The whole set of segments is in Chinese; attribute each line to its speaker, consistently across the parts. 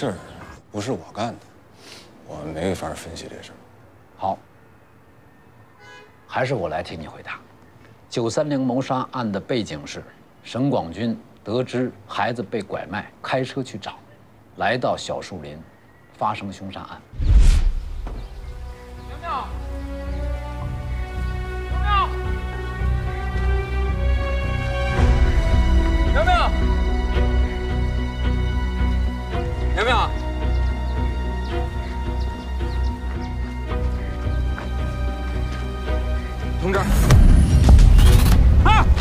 Speaker 1: 事儿不是我干的，我没法分析这事儿。
Speaker 2: 好，还是我来替你回答。930谋杀案的背景是，沈广军得知孩子被拐卖，开车去找，来到小树林，发生凶杀案。
Speaker 3: 苗苗，苗苗，苗苗，同志，啊！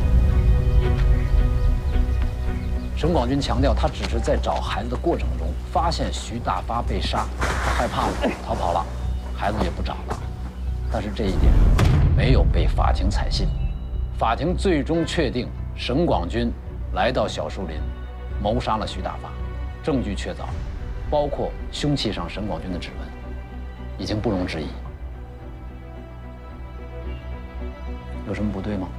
Speaker 2: 沈广军强调，他只是在找孩子的过程中发现徐大发被杀，他害怕了，逃跑了，孩子也不找了。但是这一点没有被法庭采信，法庭最终确定沈广军来到小树林，谋杀了徐大发，证据确凿，包括凶器上沈广军的指纹，已经不容置疑。有什么不对吗？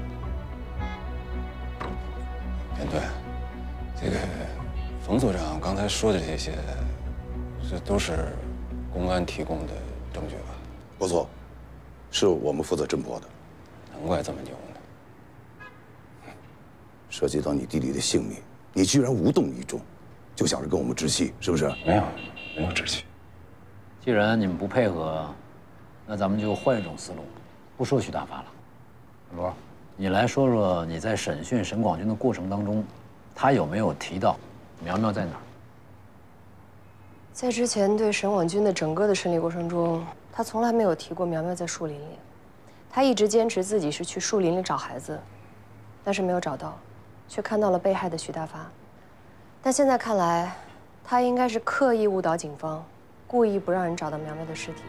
Speaker 1: 严队，这个冯所长刚才说的这些，这都是公安提供的证据吧？
Speaker 4: 不错，是我们负责侦破的。
Speaker 1: 难怪这么牛呢。
Speaker 4: 涉及到你弟弟的性命，你居然无动于衷，就想着跟我们置气，是不是？
Speaker 1: 没有置气。
Speaker 2: 既然你们不配合，那咱们就换一种思路，不说徐大发了。罗，你来说说你在审讯沈广军的过程当中，他有没有提到苗苗在哪儿？
Speaker 5: 在之前对沈广军的整个的审理过程中，他从来没有提过苗苗在树林里。他一直坚持自己是去树林里找孩子，但是没有找到，却看到了被害的徐大发。但现在看来，他应该是刻意误导警方，故意不让人找到苗苗的尸体。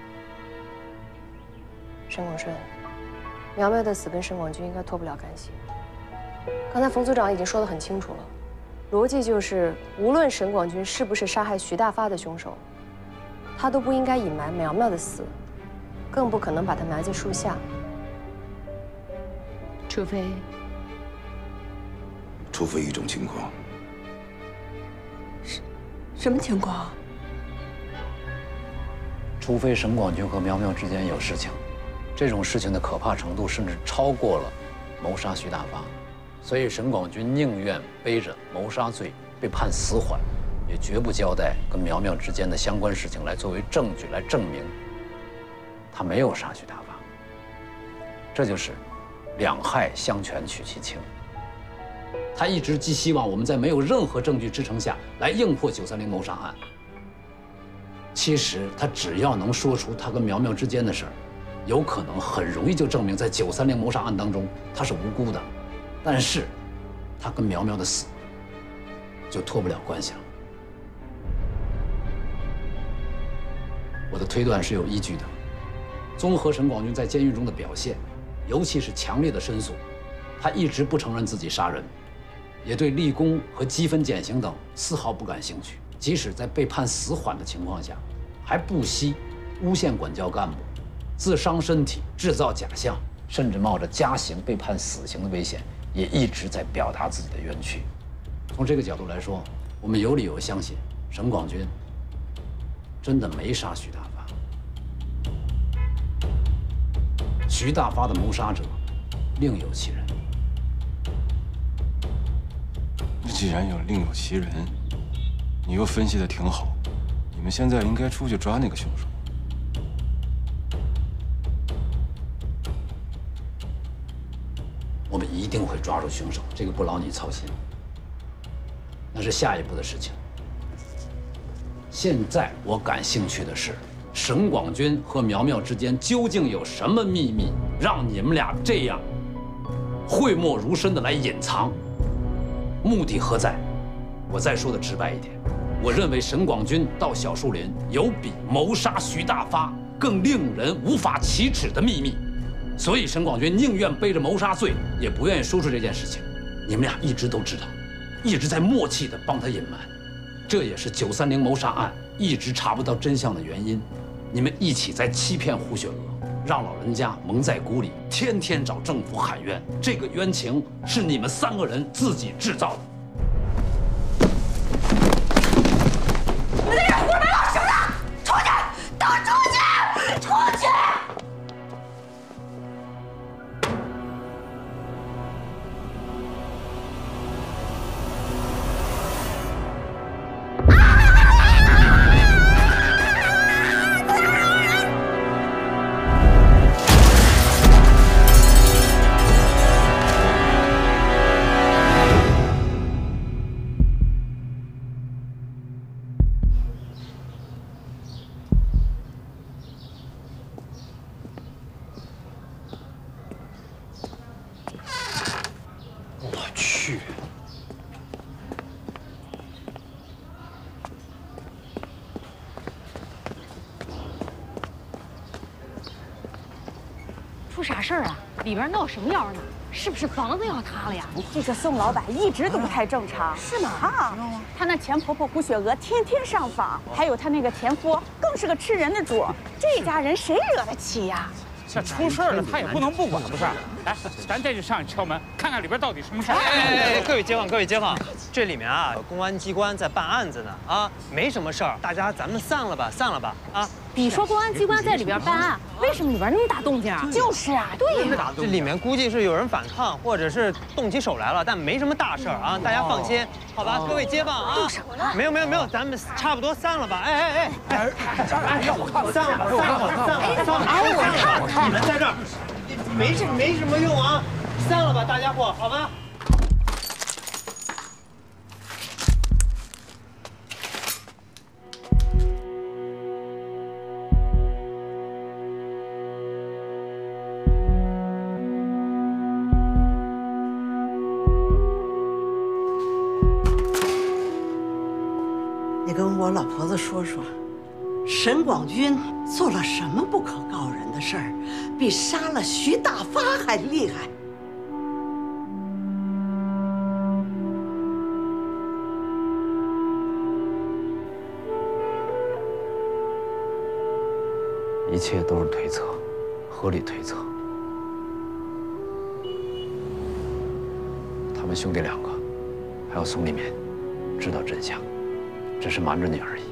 Speaker 5: 沈广顺，苗苗的死跟沈广军应该脱不了干系。刚才冯组长已经说得很清楚了，逻辑就是，无论沈广军是不是杀害徐大发的凶手，他都不应该隐瞒苗苗的死，更不可能把她埋在树下。
Speaker 4: 除非一种情况。
Speaker 6: 什么情况？
Speaker 2: 除非沈广军和苗苗之间有事情，这种事情的可怕程度甚至超过了谋杀徐大发，所以沈广军宁愿背着谋杀罪被判死缓，也绝不交代跟苗苗之间的相关事情来作为证据来证明他没有杀徐大发。这就是两害相权取其轻。他一直寄希望我们在没有任何证据支撑下来硬破930谋杀案。其实他只要能说出他跟苗苗之间的事儿，有可能很容易就证明在930谋杀案当中他是无辜的，但是他跟苗苗的死就脱不了关系了。我的推断是有依据的，综合沈广军在监狱中的表现，尤其是强烈的申诉，他一直不承认自己杀人，也对立功和积分减刑等丝毫不感兴趣。即使在被判死缓的情况下，还不惜诬陷管教干部，自伤身体，制造假象，甚至冒着加刑被判死刑的危险，也一直在表达自己的冤屈。从这个角度来说，我们有理由相信沈广军真的没杀徐大发。徐大发的谋杀者另有其人。
Speaker 1: 既然有另有其人，你又分析得挺好，你们现在应该出去抓那个凶手。
Speaker 2: 我们一定会抓住凶手，这个不劳你操心。那是下一步的事情。现在我感兴趣的是，沈广军和苗苗之间究竟有什么秘密，让你们俩这样讳莫如深的来隐藏？目的何在？我再说的直白一点，我认为沈广军到小树林有比谋杀徐大发更令人无法启齿的秘密，所以沈广军宁愿背着谋杀罪，也不愿意说出这件事情。你们俩一直都知道，一直在默契地帮他隐瞒，这也是930谋杀案一直查不到真相的原因。你们一起在欺骗胡雪娥，让老人家蒙在鼓里，天天找政府喊冤，这个冤情是你们3个人自己制造的。
Speaker 6: 出啥事儿啊？里边闹什么妖呢？是不是房子要塌了呀？
Speaker 7: 这个宋老板一直都不太正常，
Speaker 6: 是吗？
Speaker 7: 啊，他那前婆婆胡雪娥天天上访，还有他那个前夫更是个吃人的主，这家人谁惹得起呀？
Speaker 8: 这出事了，他也不能不管，不是？来，咱再去上去敲门，看看里边到底什么事儿。
Speaker 9: 哎，各位街坊，这里面啊，公安机关在办案子呢，啊，没什么事儿，大家咱们散了吧，啊。
Speaker 6: 你说公安机关在里边办案，为什么里边那么大动静啊？
Speaker 7: 就是啊，
Speaker 6: 对呀，
Speaker 9: 这里面估计是有人反抗，或者是动起手来了，但没什么大事儿啊，大家放心，好吧？各位街坊啊，
Speaker 6: 动手了？
Speaker 9: 没有，咱们差不多散了吧？哎，
Speaker 8: 让我看看，
Speaker 9: 散了，我看，你们在这儿，没什么用啊，散了吧，大家伙，好吧？
Speaker 10: 你跟我老婆子说说，沈广军做了什么不可告人的事儿，比杀了徐大发还厉害？
Speaker 2: 一切都是推测，合理推测。他们兄弟两个，还有宋立民，知道真相。 只是瞒着你而已。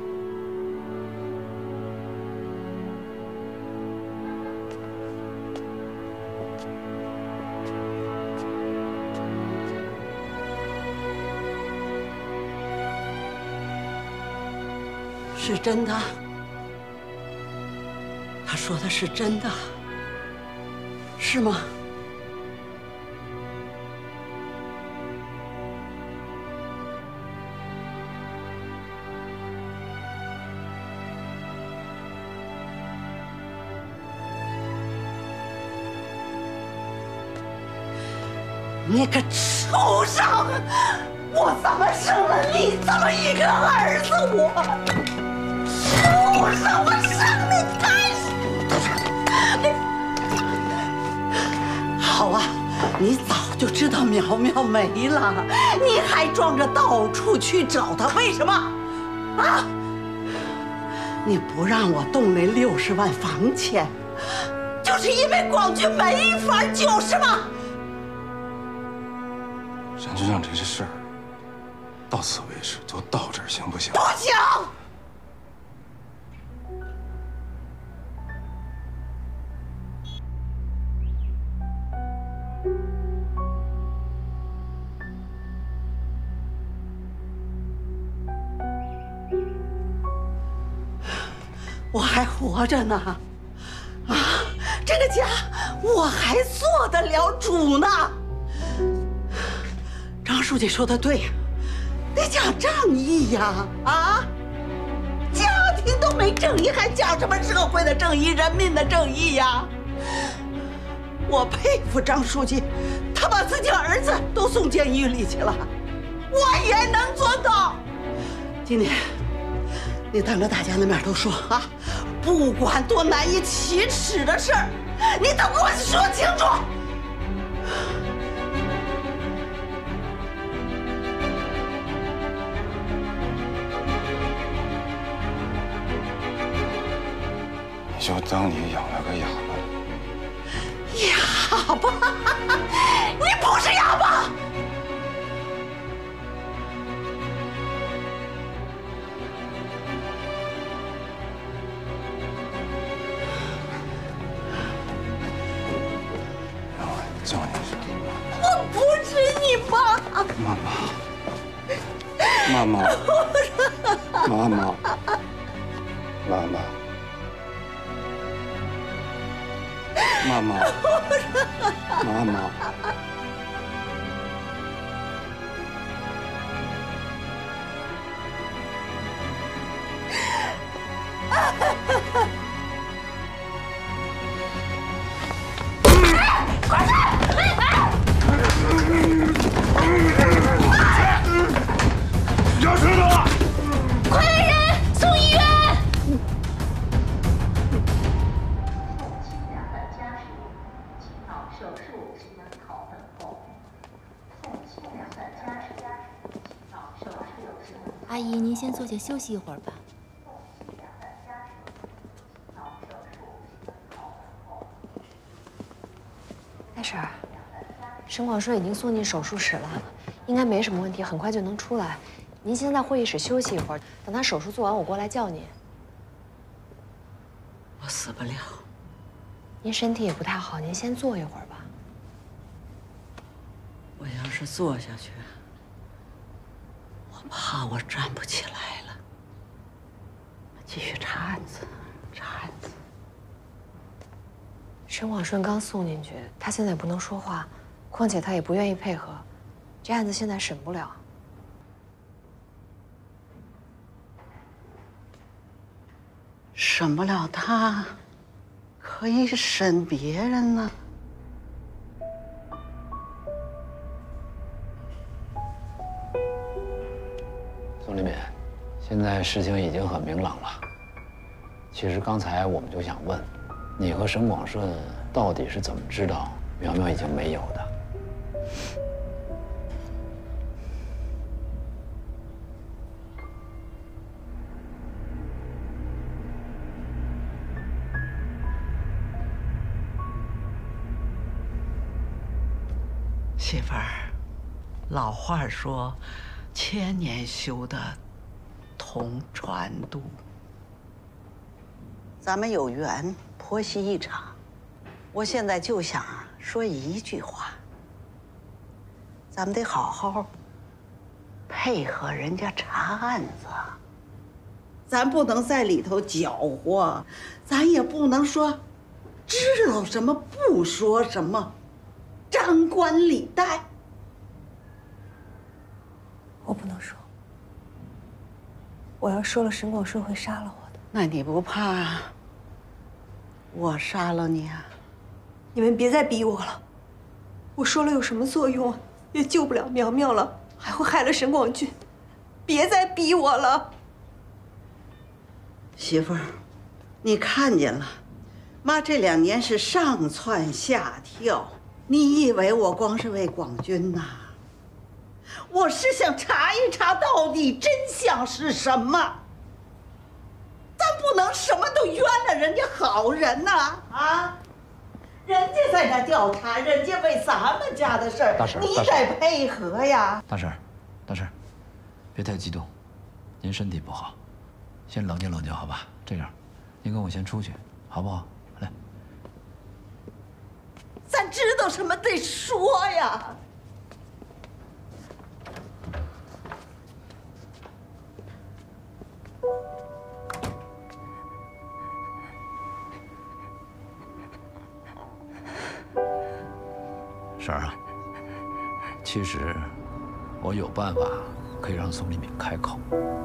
Speaker 10: 是真的？他说的是真的，是吗？ 你个畜生！我怎么生了你这么一个儿子？畜生！我生你干什么？好啊，你早就知道苗苗没了，你还装着到处去找她，为什么？啊！你不让我动那60万房钱，就是因为广军没法救，是吗？
Speaker 1: 沈局长，这事儿到此为止，就到这儿，行不行？
Speaker 10: 不行！我还活着呢，啊，这个家我还做得了主呢。 张书记说的对呀，得讲正义呀！啊，家庭都没正义，还讲什么社会的正义、人民的正义呀？我佩服张书记，他把自己儿子都送监狱里去了，我也能做到。今天，你当着大家的面都说啊，不管多难以启齿的事儿，你都给我说清楚。
Speaker 1: 就当你养了个哑巴。
Speaker 10: 哑巴？你不是哑巴！
Speaker 1: 让我叫你一声。
Speaker 10: 我不是你妈。
Speaker 1: 妈妈。妈妈。妈妈。 妈妈，妈妈，
Speaker 6: 快点！
Speaker 8: 要知道，
Speaker 6: 快来人，送医院！
Speaker 11: 父亲两个家属您先坐下休息一会儿吧。
Speaker 5: 大婶儿，沈广顺已经送进手术室了，应该没什么问题，很快就能出来。您先在会议室休息一会儿，等他手术做完，我过来叫您。
Speaker 10: 我死不了。
Speaker 5: 您身体也不太好，您先坐一会儿吧。
Speaker 10: 我要是坐下去，我怕我站不起来了。继续查案子，查案子。
Speaker 5: 沈广顺刚送进去，他现在不能说话，况且他也不愿意配合，这案子现在审不了。
Speaker 10: 审不了他，可以审别人呢。
Speaker 2: 宋立敏，现在事情已经很明朗了。其实刚才我们就想问，你和沈广顺到底是怎么知道苗苗已经没有的？
Speaker 10: 媳妇儿，老话说，千年修得同船渡。咱们有缘婆媳一场，我现在就想说一句话：咱们得好好配合人家查案子，咱不能在里头搅和，咱也不能说知道什么不说什么。张冠李戴，
Speaker 5: 我不能说，我要说了，沈广顺会杀了我的。
Speaker 10: 那你不怕我杀了你啊？
Speaker 5: 你们别再逼我了，我说了有什么作用啊？也救不了苗苗了，还会害了沈广俊，别再逼我了。
Speaker 10: 媳妇儿，你看见了，妈这2年是上蹿下跳。你以为我光是为广军呐？我是想查一查到底真相是什么。咱不能什么都冤了人家好人呐！啊，人家在那调查，人家为咱们家的事儿，
Speaker 2: 大婶，
Speaker 10: 你得配合呀。
Speaker 2: 大婶，大婶，别太激动，您身体不好，先冷静冷静，好吧？这样，您跟我先出去，好不好？来。
Speaker 10: 咱知道什么得说呀。
Speaker 2: 婶儿啊，其实我有办法可以让宋立敏开口，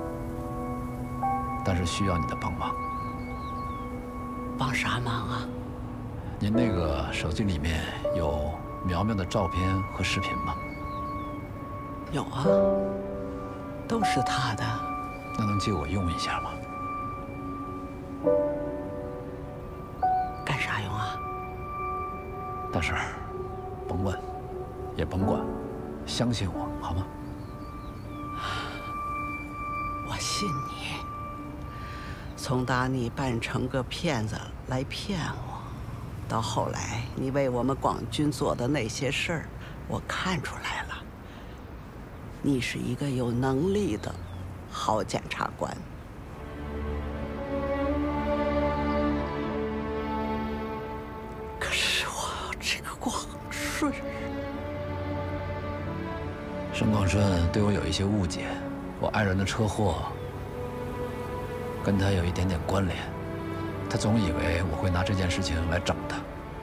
Speaker 2: 但是需要你的帮忙。
Speaker 10: 帮啥忙啊？
Speaker 2: 您那个手机里面有苗苗的照片和视频吗？
Speaker 10: 有啊，都是她的。
Speaker 2: 那能借我用一下吗？
Speaker 10: 干啥用啊？
Speaker 2: 大婶儿，甭问，也甭管，相信我好吗？
Speaker 10: 我信你。从打你扮成个骗子来骗我，到后来你为我们广军做的那些事儿，我看出来了，你是一个有能力的好检察官。可是我这个广顺，
Speaker 2: 沈广顺对我有一些误解，我爱人的车祸跟他有一点点关联，他总以为我会拿这件事情来整他。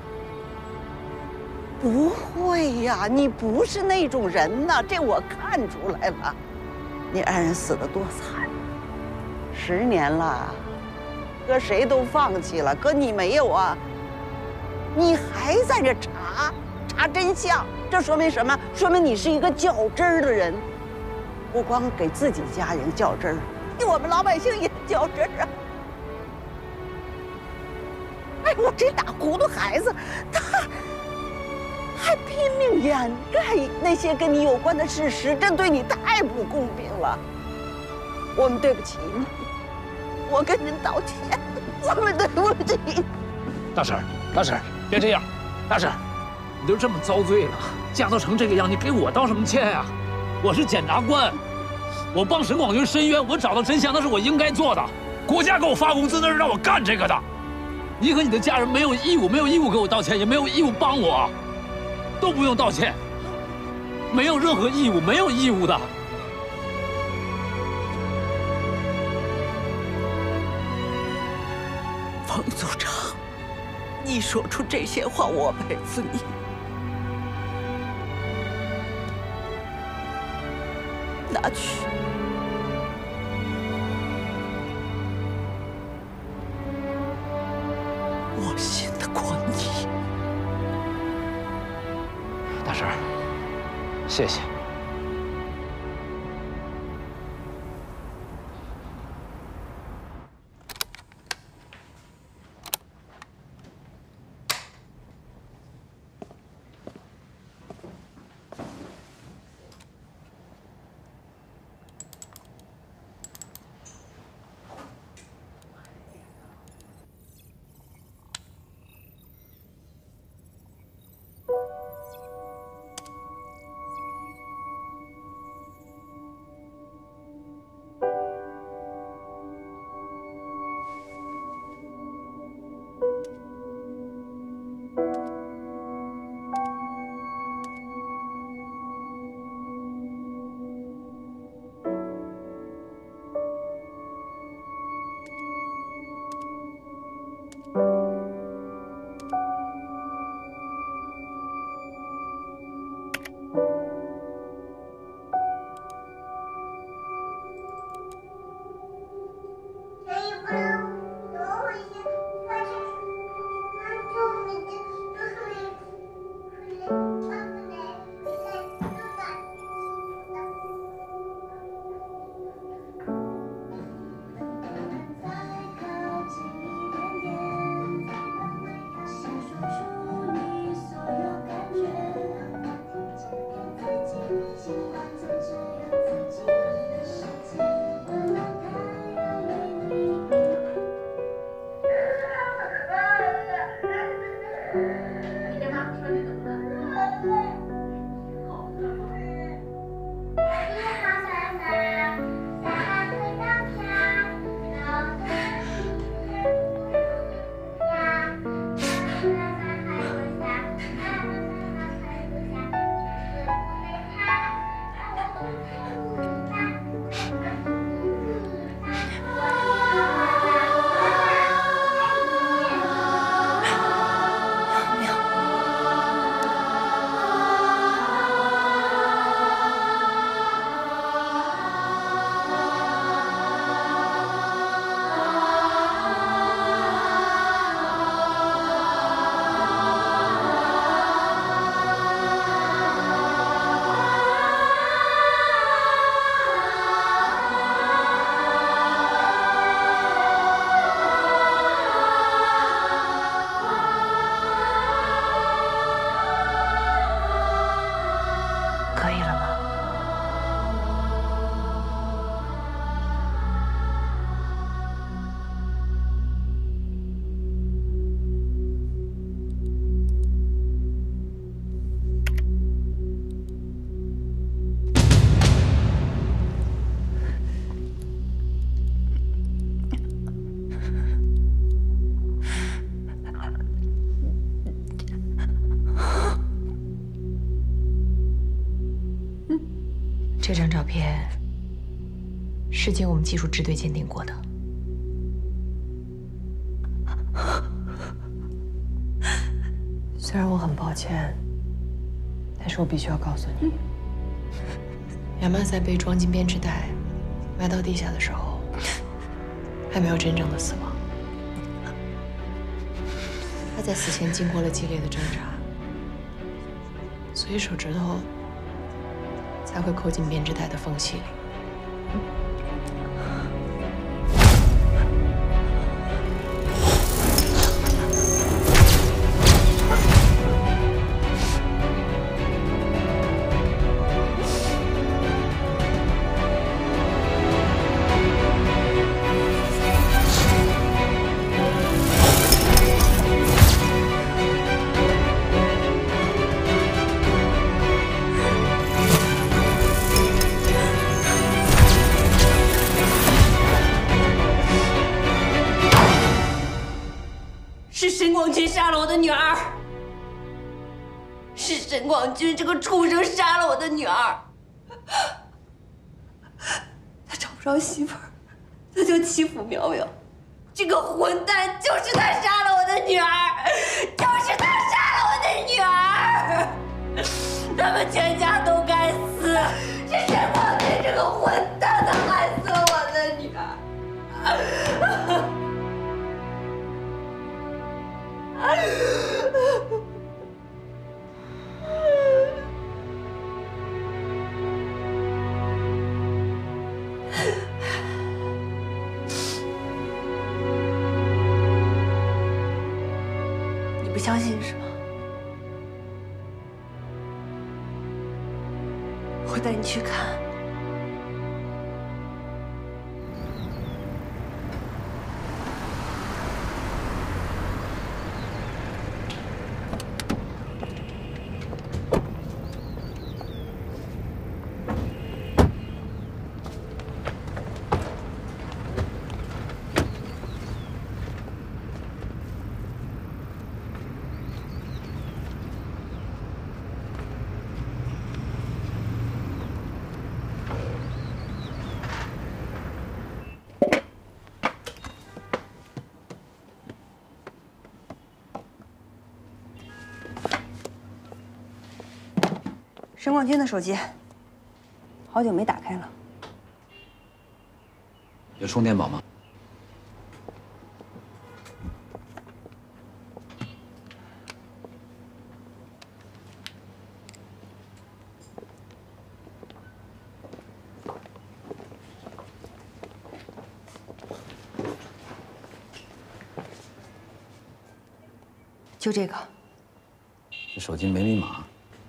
Speaker 10: 不会呀，你不是那种人呐，这我看出来了。你爱人死得多惨，10年了，搁谁都放弃了，可你没有啊。你还在这查真相，这说明什么？说明你是一个较真儿的人，不光给自己家人较真儿，给我们老百姓也较真儿啊。哎，我这大糊涂孩子，他还拼命掩盖那些跟你有关的事实，这对你太不公平了。 我们对不起你，我跟您道歉，我们对不起。
Speaker 11: 大婶，大婶，别这样，大婶，你都这么遭罪了，嫁都成这个样，你给我道什么歉呀？我是检察官，我帮沈广军申冤，我找到真相，那是我应该做的。国家给我发工资，那是让我干这个的。你和你的家人没有义务给我道歉，也没有义务帮我，都不用道歉，没有任何义务，没有义务的。
Speaker 10: 冯组长，你说出这些话，我佩服你。拿去。我信得过你。
Speaker 11: 大婶，谢谢。
Speaker 5: 这张照片是经我们技术支队鉴定过的。虽然我很抱歉，但是我必须要告诉你，苗苗在被装进编织袋埋到地下的时候，还没有真正的死亡。她在死前经过了激烈的挣扎，所以手指头才会扣进编织袋的缝隙里。
Speaker 12: 是沈广军杀了我的女儿，是沈广军这个畜生杀了我的女儿。他找不着媳妇儿，他就欺负苗苗。这个混蛋就是他杀了我的女儿，就是他杀了我的女儿。他们全家都该死，是沈广军这个混蛋，他害死了我的女儿。你不相信是吗？我带你去看。
Speaker 13: 沈广军的手机，好久没打开了。
Speaker 2: 有充电宝吗？
Speaker 13: 就这个。
Speaker 2: 这手机没密码。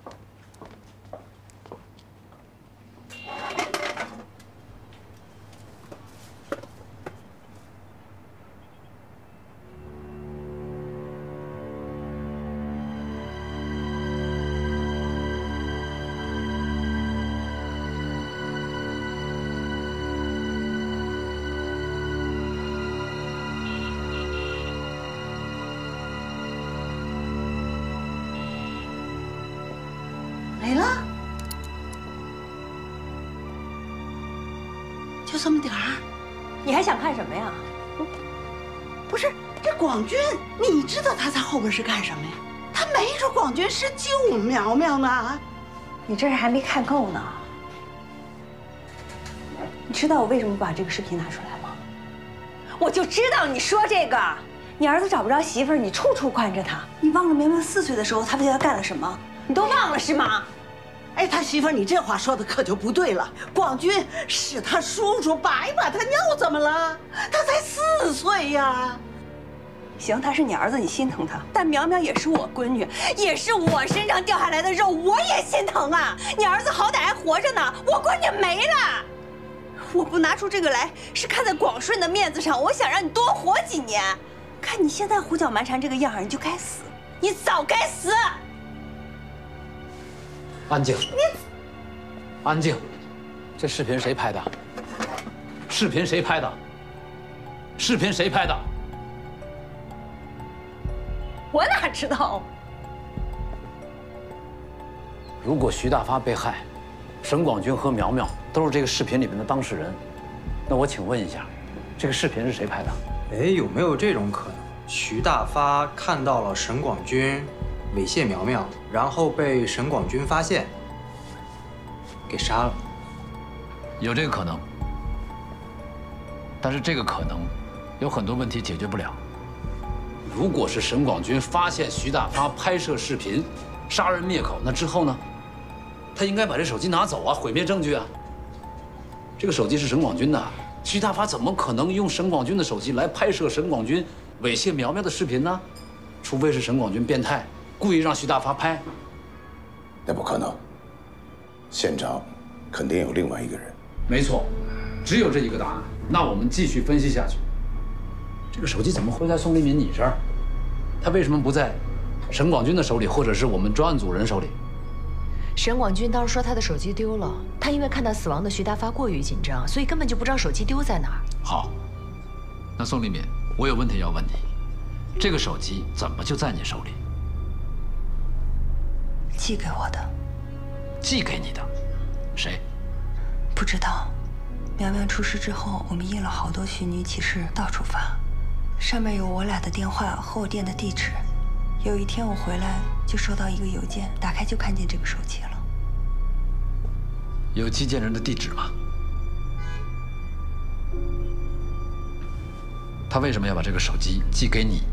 Speaker 10: 没了，就这么点儿，
Speaker 13: 你还想看什么呀？
Speaker 10: 不是这广军，你知道他在后边是干什么呀？他没准广军是救苗苗呢。
Speaker 13: 你这是还没看够呢。你知道我为什么把这个视频拿出来吗？我就知道你说这个，你儿子找不着媳妇儿，你处处惯着他。你忘了苗苗4岁的时候，他为他干了什么？你都忘了是吗？
Speaker 10: 哎，他媳妇儿，你这话说的可就不对了。广军是他叔叔白把他尿，怎么了？他才4岁呀。
Speaker 13: 行，他是你儿子，你心疼他，但苗苗也是我闺女，也是我身上掉下来的肉，我也心疼啊。你儿子好歹还活着呢，我闺女没了。我不拿出这个来，是看在广顺的面子上，我想让你多活几年。看你现在胡搅蛮缠这个样儿，你就该死，你早该死。
Speaker 2: 安静！安静！这视频谁拍的？视频谁拍的？视频谁拍的？
Speaker 13: 我哪知道？
Speaker 2: 如果徐大发被害，沈广军和苗苗都是这个视频里面的当事人，那我请问一下，这个视频是谁拍的？
Speaker 9: 哎，有没有这种可能？徐大发看到了沈广军猥亵苗苗，然后被沈广军发现，给杀了。
Speaker 2: 有这个可能，但是这个可能有很多问题解决不了。如果是沈广军发现徐大发拍摄视频，杀人灭口，那之后呢？他应该把这手机拿走啊，毁灭证据啊。这个手机是沈广军的，徐大发怎么可能用沈广军的手机来拍摄沈广军猥亵苗苗的视频呢？除非是沈广军变态，故意让徐大发拍。
Speaker 4: 那不可能，现场肯定有另外一个人。
Speaker 2: 没错，只有这一个答案。那我们继续分析下去。这个手机怎么会在宋立民你这儿？他为什么不在沈广军的手里，或者是我们专案组人手里？
Speaker 14: 沈广军当时说他的手机丢了，他因为看到死亡的徐大发过于紧张，所以根本就不知道手机丢在哪儿。
Speaker 2: 好，那宋立民，我有问题要问你。 这个手机怎么就在你手里？
Speaker 13: 寄给我的。
Speaker 2: 寄给你的？谁？
Speaker 13: 不知道。苗苗出事之后，我们印了好多虚拟启事，到处发，上面有我俩的电话和我店的地址。有一天我回来就收到一个邮件，打开就看见这个手机了。
Speaker 2: 有寄件人的地址吗？他为什么要把这个手机寄给你？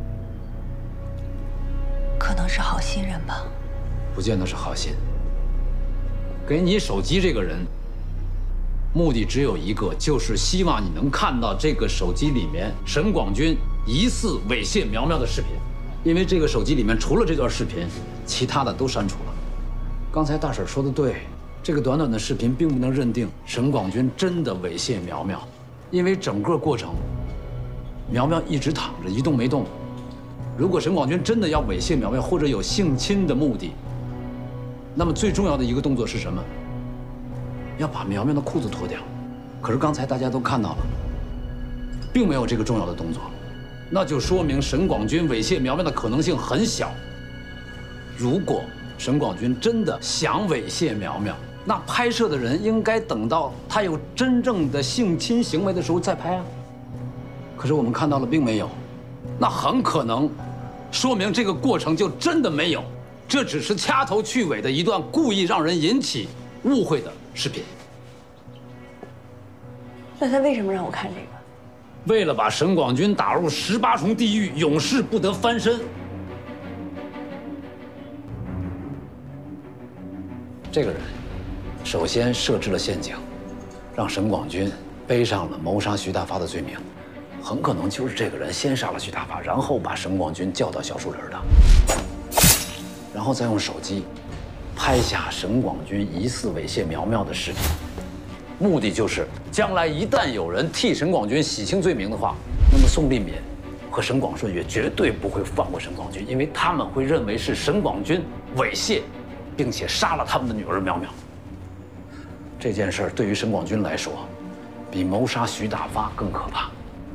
Speaker 13: 可能是好心人吧。
Speaker 2: 不见得是好心。给你手机这个人，目的只有一个，就是希望你能看到这个手机里面沈广军疑似猥亵苗苗的视频。因为这个手机里面除了这段视频，其他的都删除了。刚才大婶说的对，这个短短的视频并不能认定沈广军真的猥亵苗苗，因为整个过程，苗苗一直躺着一动没动。如果沈广军真的要猥亵苗苗或者有性侵的目的，那么最重要的一个动作是什么？要把苗苗的裤子脱掉。可是刚才大家都看到了，并没有这个重要的动作。那就说明沈广军猥亵苗苗的可能性很小。如果沈广军真的想猥亵苗苗，那拍摄的人应该等到他有真正的性侵行为的时候再拍啊。可是我们看到了并没有，那很可能说明这个过程就真的没有，这只是掐头去尾的一段故意让人引起误会的视频。
Speaker 13: 那他为什么让我看这个？
Speaker 2: 为了把沈广军打入18重地狱，永世不得翻身。这个人首先设置了陷阱，让沈广军背上了谋杀徐大发的罪名。很可能就是这个人先杀了徐大发，然后把沈广军叫到小树林的，然后再用手机拍下沈广军疑似猥亵苗苗的视频。目的就是将来一旦有人替沈广军洗清罪名的话，那么宋立敏和沈广顺也绝对不会放过沈广军，因为他们会认为是沈广军猥亵，并且杀了他们的女儿苗苗。这件事对于沈广军来说，比谋杀徐大发更可怕。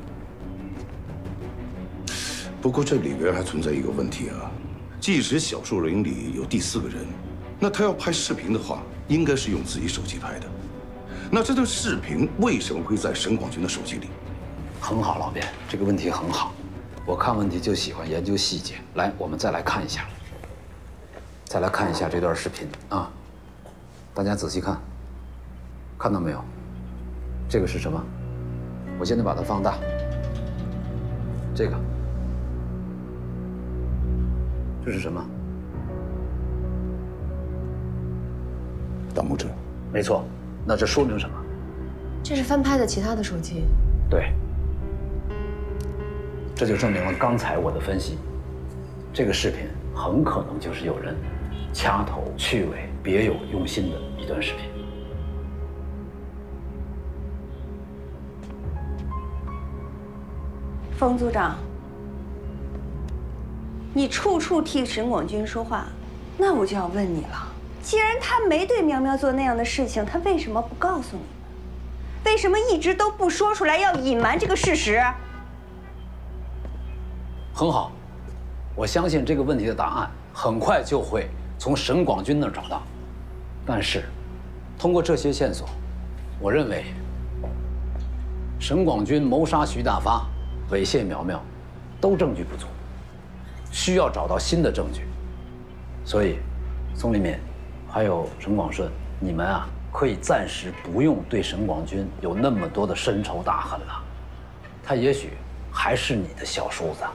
Speaker 4: 不过这里边还存在一个问题啊，即使小树林里有第4个人，那他要拍视频的话，应该是用自己手机拍的。那这段视频为什么会在沈广军的手机里？
Speaker 2: 很好，老卞，这个问题很好。我看问题就喜欢研究细节。来，我们再来看一下，再来看一下这段视频啊，大家仔细看，看到没有？这个是什么？我现在把它放大。这是什么？
Speaker 4: 大拇指。
Speaker 2: 没错。那这说明什么？
Speaker 5: 这是翻拍的其他的手机。
Speaker 2: 对，这就证明了刚才我的分析，这个视频很可能就是有人掐头去尾、别有用心的一段视频。
Speaker 13: 冯组长，你处处替沈广军说话，那我就要问你了。既然他没对苗苗做那样的事情，他为什么不告诉你们？为什么一直都不说出来，要隐瞒这个事实？
Speaker 2: 很好，我相信这个问题的答案很快就会从沈广军那儿找到。但是，通过这些线索，我认为沈广军谋杀徐大发、猥亵苗苗，都证据不足，需要找到新的证据。所以，宋立敏。还有沈广顺，你们啊，可以暂时不用对沈广军有那么多的深仇大恨了，他也许还是你的小叔子。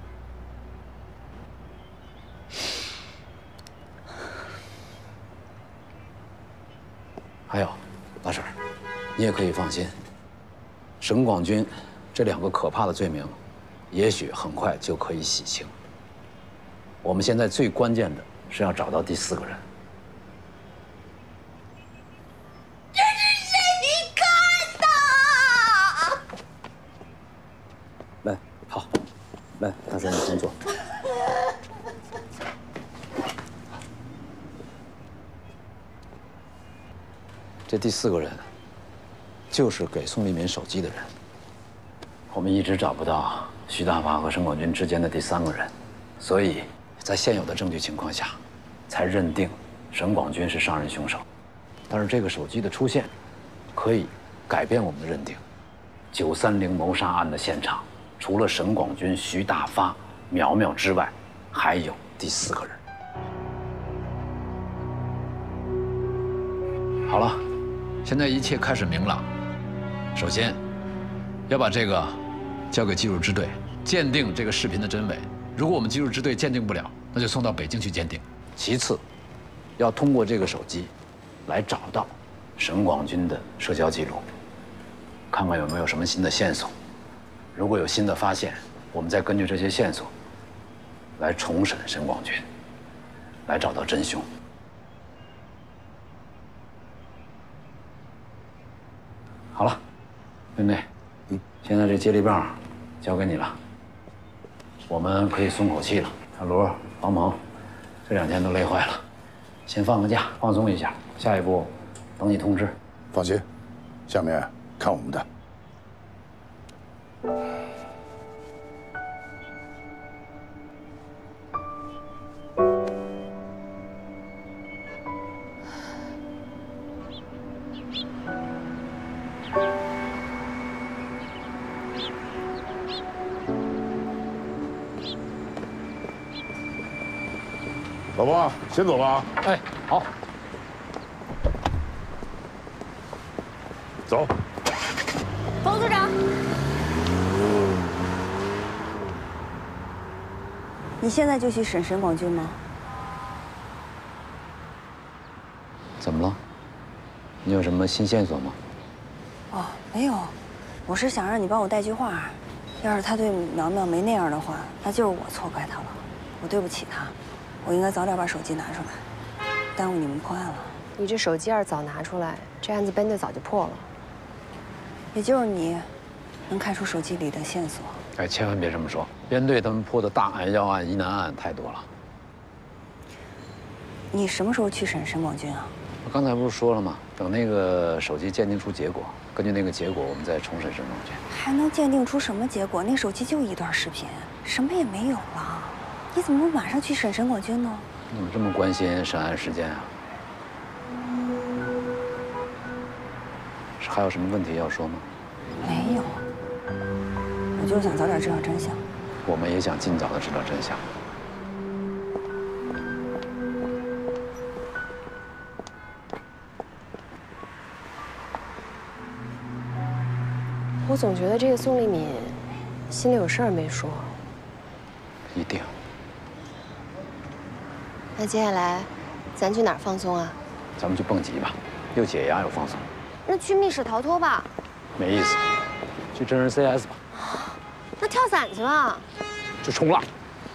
Speaker 2: 还有，大婶儿，你也可以放心，沈广军这2个可怕的罪名，也许很快就可以洗清。我们现在最关键的是要找到第4个人。来，好，来，大婶，你先坐。这第4个人，就是给宋立敏手机的人。我们一直找不到徐大发和沈广军之间的第3个人，所以在现有的证据情况下，才认定沈广军是上任凶手。但是这个手机的出现，可以改变我们的认定。930谋杀案的现场，除了沈广军、徐大发、苗苗之外，还有第4个人。好了，现在一切开始明朗。首先，要把这个交给技术支队鉴定这个视频的真伪。如果我们技术支队鉴定不了，那就送到北京去鉴定。其次，要通过这个手机来找到沈广军的社交记录，看看有没有什么新的线索。如果有新的发现，我们再根据这些线索来重审沈广军，来找到真凶。好了，妹妹，现在这接力棒交给你了，我们可以松口气了。小罗、王鹏，这2天都累坏了，先放个假，放松一下。下一步，等你通知。
Speaker 4: 放心，下面看我们的。
Speaker 15: 老婆，先走了啊！
Speaker 11: 哎，好。
Speaker 15: 走。
Speaker 12: 冯组长，
Speaker 13: 你现在就去审沈广军吗？
Speaker 2: 怎么了？你有什么新线索吗？
Speaker 13: 哦，没有，我是想让你帮我带句话，要是他对苗苗没那样的话，那就是我错怪他了，我对不起他。我应该早点把手机拿出来，耽误你们破案了。
Speaker 5: 你这手机要是早拿出来，这案子编队早就破了。
Speaker 13: 也就是你，能看出手机里的线索。
Speaker 2: 哎，千万别这么说，编队他们破的大案、要案、疑难案太多了。
Speaker 13: 你什么时候去审沈广军啊？
Speaker 2: 我刚才不是说了吗？等那个手机鉴定出结果，根据那个结果，我们再重审沈广军。
Speaker 13: 还能鉴定出什么结果？那手机就一段视频，什么也没有了。你怎么不马上去审沈广军呢？
Speaker 2: 你怎么这么关心审案时间啊？还有什么问题要说吗？
Speaker 13: 没有，我就是想早点知道真相。
Speaker 2: 我们也想尽早的知道真相。
Speaker 5: 我总觉得这个宋丽敏心里有事儿没说。
Speaker 2: 一定。
Speaker 5: 那接下来，咱去哪儿放松啊？
Speaker 2: 咱们去蹦极吧，又解压又放松。
Speaker 12: 那去密室逃脱吧。
Speaker 2: 没意思，去真人 CS 吧。
Speaker 12: 那跳伞去吧。
Speaker 2: 去冲浪。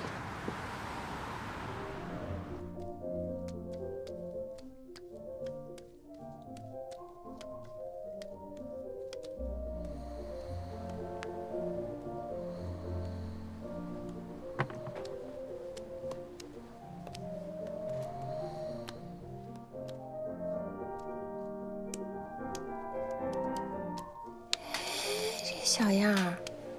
Speaker 5: 小样儿，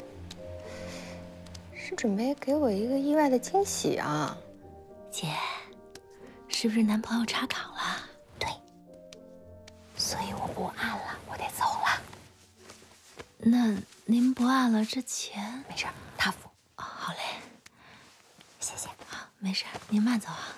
Speaker 5: 是准备给我一个意外的惊喜啊？
Speaker 12: 姐，是不是男朋友查岗了？对，所以我不按了，我得走了。那您不按了，这钱没事，他付。哦，好嘞，谢谢。好，没事，您慢走啊。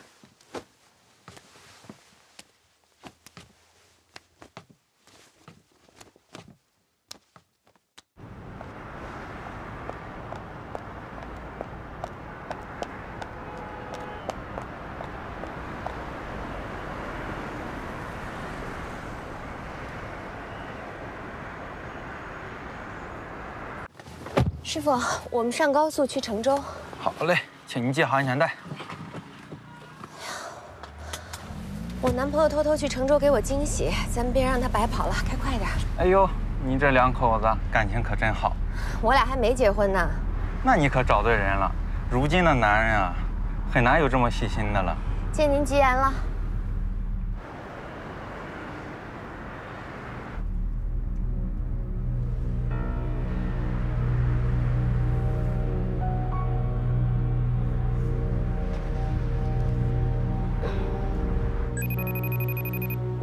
Speaker 12: 师傅，我们上高速去成州。
Speaker 3: 好嘞，请您系好安全带。
Speaker 5: 我男朋友偷偷去成州给我惊喜，咱们别让他白跑了，开快点。
Speaker 3: 哎呦，你这2口子感情可真好。
Speaker 5: 我俩还没结婚呢。
Speaker 3: 那你可找对人了。如今的男人啊，很难有这么细心的了。
Speaker 5: 借您吉言了。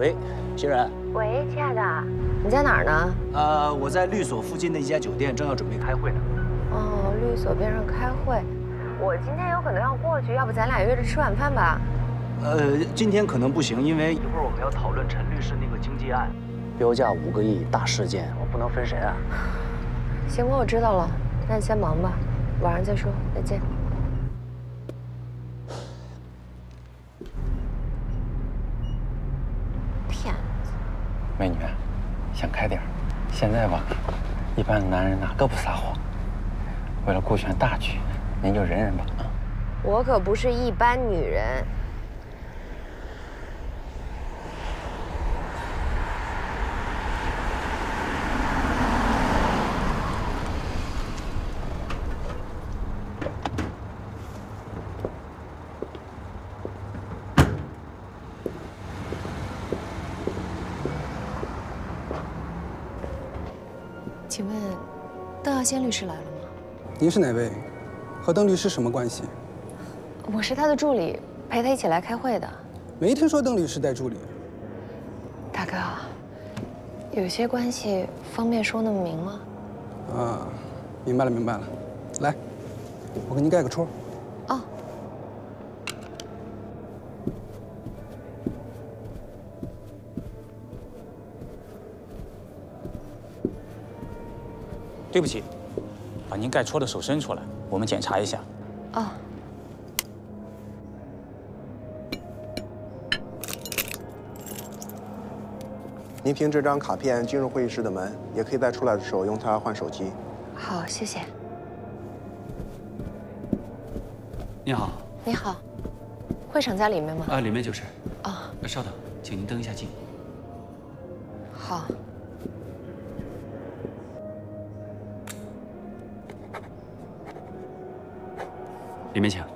Speaker 16: 喂，欣然。
Speaker 5: 喂，亲爱的，你在哪儿呢？
Speaker 16: 我在律所附近的一家酒店，正要准备开会呢。
Speaker 5: 哦，律所边上开会，我今天有可能要过去，要不咱俩约着吃晚饭吧？
Speaker 16: 今天可能不行，因为一会儿我们要讨论陈律师那个经济案，标价5个亿大事件，我不能分神啊。
Speaker 5: 行吧，我知道了，那你先忙吧，晚上再说，再见。骗子！
Speaker 3: 美女，想开点儿，现在吧，一般男人哪个不撒谎？为了顾全大局，您就忍忍吧啊！
Speaker 5: 我可不是一般女人。请问，邓耀先律师来了吗？
Speaker 17: 您是哪位？和邓律师什么关系？
Speaker 5: 我是他的助理，陪他一起来开会的。
Speaker 17: 没听说邓律师带助理。
Speaker 5: 大哥，有些关系方便说那么明吗？
Speaker 17: 啊，明白了，明白了。来，我给您盖个戳。
Speaker 5: 哦。
Speaker 8: 对不起，把您盖戳的手伸出来，我们检查一下。
Speaker 5: 哦。
Speaker 18: 您凭这张卡片进入会议室的门，也可以在出来的时候用它换手机。
Speaker 5: 好，谢谢。
Speaker 19: 你好。
Speaker 5: 你好，会场在里面吗？
Speaker 19: 里面就是。
Speaker 5: 啊。
Speaker 19: 稍等，请您登一下记。
Speaker 5: 好。
Speaker 19: 里面请。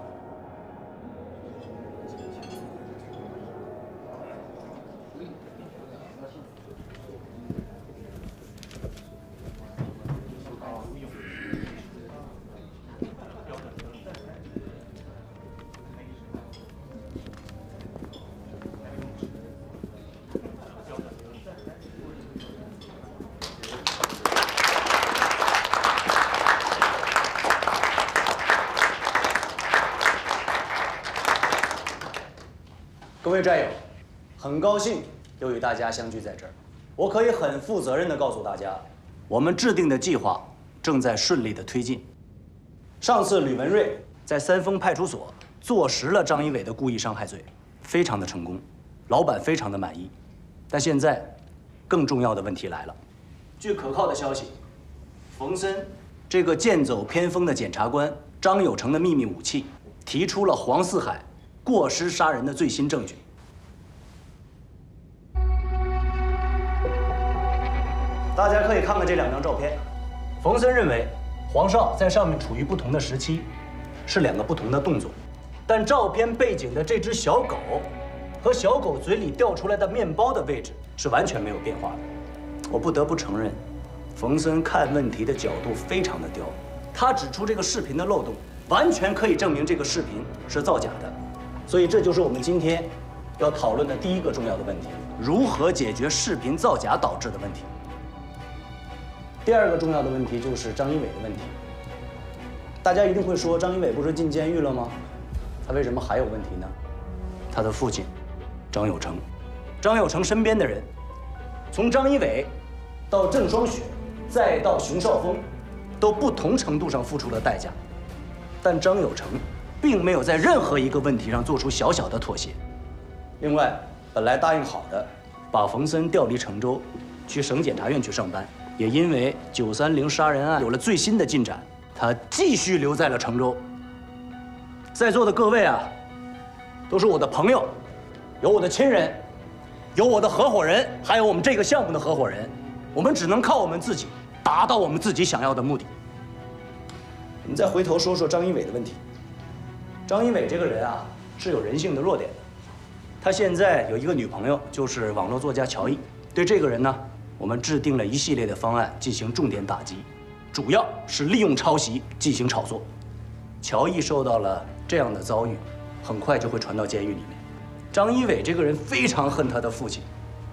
Speaker 16: 各位战友，很高兴又与大家相聚在这儿。我可以很负责任地告诉大家，我们制定的计划正在顺利地推进。上次吕文瑞在三丰派出所坐实了张一伟的故意伤害罪，非常的成功，老板非常的满意。但现在，更重要的问题来了。据可靠的消息，冯森这个剑走偏锋的检察官张有成的秘密武器，提出了黄四海过失杀人的最新证据。大家可以看看这2张照片。冯森认为，黄少在上面处于不同的时期，是2个不同的动作。但照片背景的这只小狗，和小狗嘴里掉出来的面包的位置是完全没有变化的。我不得不承认，冯森看问题的角度非常的刁。他指出这个视频的漏洞，完全可以证明这个视频是造假的。所以这就是我们今天要讨论的第一个重要的问题：如何解决视频造假导致的问题。第2个重要的问题就是张一伟的问题。大家一定会说，张一伟不是进监狱了吗？他为什么还有问题呢？他的父亲张有成，张有成身边的人，从张一伟到郑双雪，再到熊绍峰，都不同程度上付出了代价。但张有成并没有在任何一个问题上做出小小的妥协。另外，本来答应好的把冯森调离成州，去省检察院去上班，也因为930杀人案有了最新的进展，他继续留在了成州。在座的各位啊，都是我的朋友，有我的亲人，有我的合伙人，还有我们这个项目的合伙人。我们只能靠我们自己达到我们自己想要的目的。我们再回头说说张一伟的问题。张一伟这个人啊，是有人性的弱点的。他现在有一个女朋友，就是网络作家乔毅。对这个人呢，我们制定了一系列的方案进行重点打击，主要是利用抄袭进行炒作。乔毅受到了这样的遭遇，很快就会传到监狱里面。张一伟这个人非常恨他的父亲，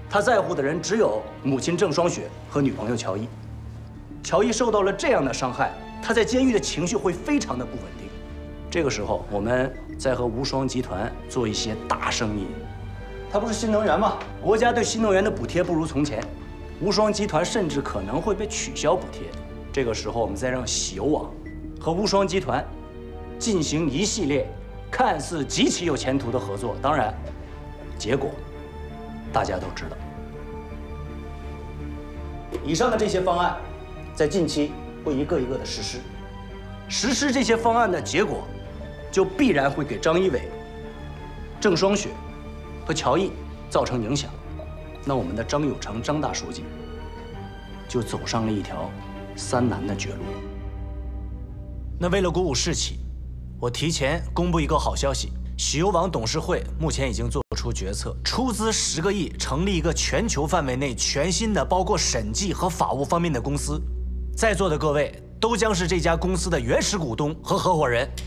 Speaker 16: 他在乎的人只有母亲郑双雪和女朋友乔伊。乔伊受到了这样的伤害，他在监狱的情绪会非常的不稳定。这个时候，我们在和无双集团做一些大生意。它不是新能源吗？国家对新能源的补贴不如从前，无双集团甚至可能会被取消补贴。这个时候，我们再让喜游网和无双集团进行一系列看似极其有前途的合作，当然，结果大家都知道。以上的这些方案，在近期会一个一个的实施。实施这些方案的结果，就必然会给张一伟、郑双雪和乔毅造成影响。那我们的张有成张大书记就走上了一条3难的绝路。那为了鼓舞士气，我提前公布一个好消息：喜游网董事会目前已经做出决策，出资10个亿，成立一个全球范围内全新的包括审计和法务方面的公司。在座的各位都将是这家公司的原始股东和合伙人。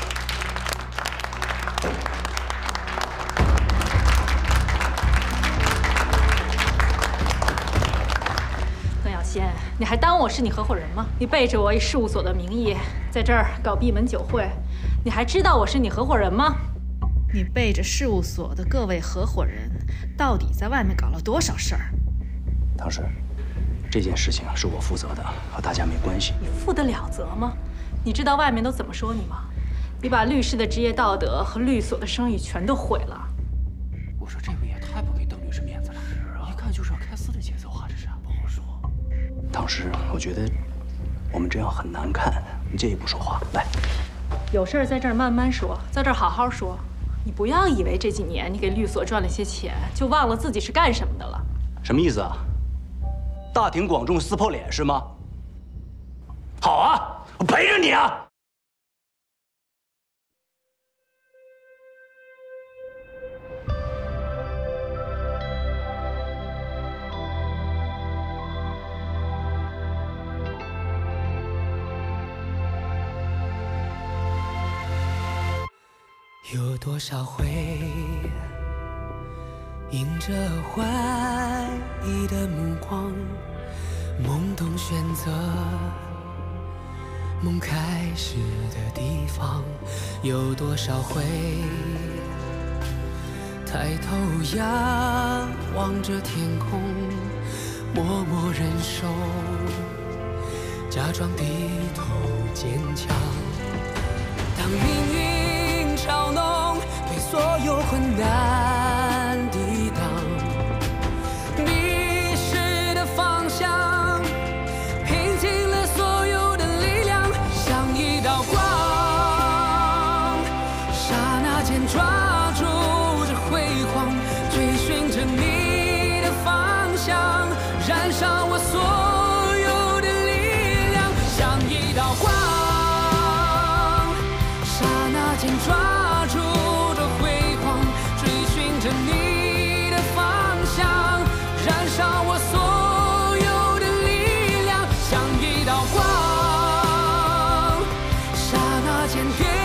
Speaker 20: 邓小仙，你还当我是你合伙人吗？你背着我以事务所的名义在这儿搞闭门酒会，你还知道我是你合伙人吗？你背着事务所的各位合伙人，到底在外面搞了多少事儿？
Speaker 16: 当时，这件事情是我负责的，和大家没关系。
Speaker 20: 你负得了责吗？你知道外面都怎么说你吗？你把律师的职业道德和律所的声誉全都毁了。
Speaker 19: 我说这位也太不给邓律师面子了，一看就是要开撕的节奏啊，这是不好说。
Speaker 16: 当时我觉得我们这样很难看，你介意不说话？来，
Speaker 20: 有事儿在这儿慢慢说，在这儿好好说。你不要以为这几年你给律所赚了些钱，就忘了自己是干什么的了。
Speaker 16: 什么意思啊？大庭广众撕破脸是吗？好啊，我陪着你啊！
Speaker 21: 有多少回迎着怀疑的目光，懵懂选择梦开始的地方？有多少回抬头仰望着天空，默默忍受，假装低头坚强？当命运嘲弄，对所有困难抵挡，迷失的方向，拼尽了所有的力量，像一道光，刹那间抓住这辉煌，追寻着你的方向，燃烧我所有的力量，像一道光，刹那间抓住这辉煌，追寻着你的方向，燃烧我所有的力量，像一道光，刹那间点